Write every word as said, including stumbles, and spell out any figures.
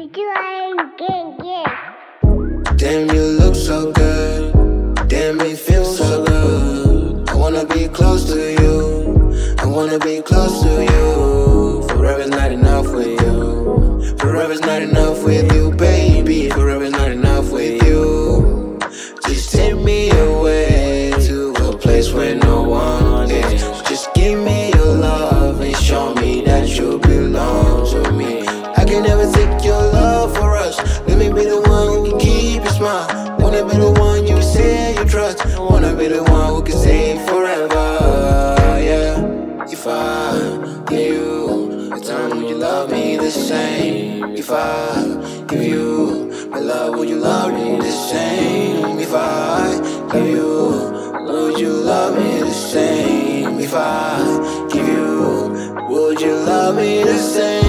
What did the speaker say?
Damn, you look so good. Damn, it feels so good. I wanna be close to you. I wanna be close to you. Forever's not enough with you. Forever's not enough with you, baby. Forever's not enough with you. Just take me away to a place where no one is. Just give me your love and show me that you belong to me. I can never take your love for us. Let me be the one who can keep your smile. Wanna be the one you say you trust. Wanna be the one who can stay forever, yeah. If I give you the time, would you love me the same? If I give you my love, would you love me the same? If I give you, would you love me the same? If I give you, would you love me the same?